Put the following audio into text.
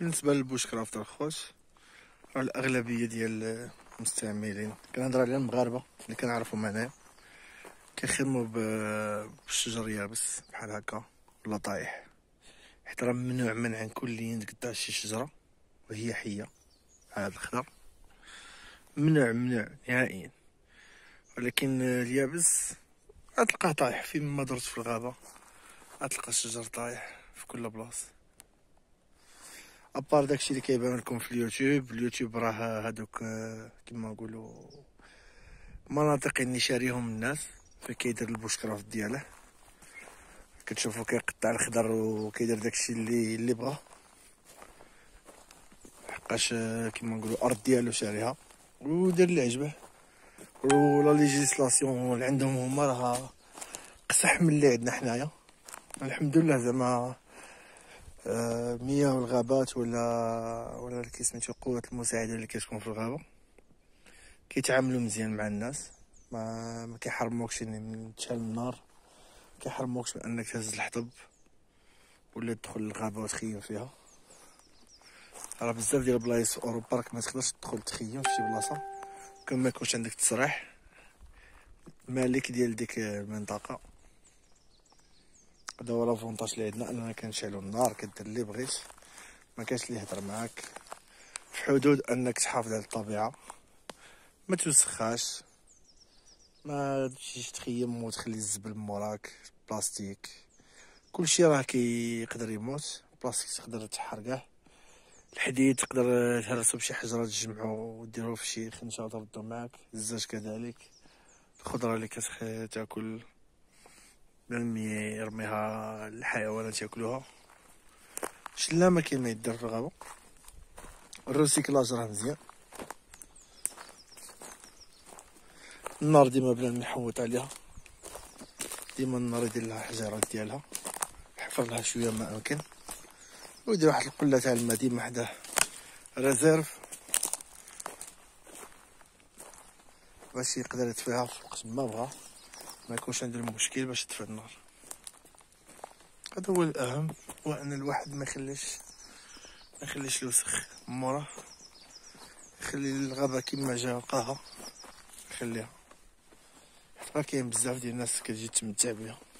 بالنسبه للبوش كرافت الخوت، راه الاغلبيه ديال المستعملين كنهضر على المغاربه اللي كنعرفهم هنايا كيخدموا بالشجر يابس بحال هكا ولا طايح، حيت راه ممنوع منعا كليا تقطع شي شجره وهي حيه بحال هاد الخضر، ممنوع نهائيا. ولكن اليابس غتلقاه طايح فين ما درت في الغابه، غتلقى الشجر طايح في كل بلاصه. ابار داكشي اللي كيبان لكم في اليوتيوب راه هادوك كما نقولوا مناطق اللي شاريهم الناس، فكيدير البوش كرافت دياله، كتشوفو كيقطع الخضر وكيدير داكشي اللي بغا، حقاش كما نقولوا الارض ديالو شاريها ودير اللي عجبه. ولا ليجيسلاسيون اللي عندهم هما راه قصح من اللي عندنا حنايا الحمد لله. زعما مياه والغابات ولا كي سميتو القوات المساعده اللي كتكون في الغابه كيتعاملوا مزيان مع الناس، ما كيحرموكش من تشعل النار، كيحرموكش من انك تهز الحطب ولا تدخل للغابه وتخيم فيها. راه بزاف ديال البلايص في اوروبا راك ما تقدرش تدخل تخيم في شي بلاصه كون ما يكونش عندك تصريح مالك ديال ديك المنطقه. هذا هو لافونتاج اللي عندنا، اننا كنشعلو النار كدير اللي بغيت، ما كاينش اللي يهضر معاك، في حدود انك تحافظ على الطبيعه، ما توسخاش، ما تمشيش تخيم وتخلي الزبل موراك، بلاستيك كلشي راه كيقدر يموت، البلاستيك تقدر تحرقه، الحديد تقدر تهرسو بشي حجره تجمعو وديروه في شي خنشه وتردو معاك، الزاج كذلك، الخضره اللي كتاكل مرمي يرميها الحيوانات ياكلوها، شلا ما كاين ما يدار في الغابه. الريسيكلاج راه مزيان، النار ديما بلا نحوط عليها، ديما النار يدير لها الحجيرات ديالها، يحفر لها شويه ما امكن، ويدير واحد القله تاع الماء ديما حداه ريزيرف باش يقدر يطفيها في وقت ما بغا، ما يكونش عنده المشكل باش يطفي النار. هذا هو الاهم، هو ان الواحد ما يخليش الوسخ موراه، يخلي الغابه كما جا لقاها يخليها، حيت راه كاين بزاف ديال الناس كتجي تمتع بها.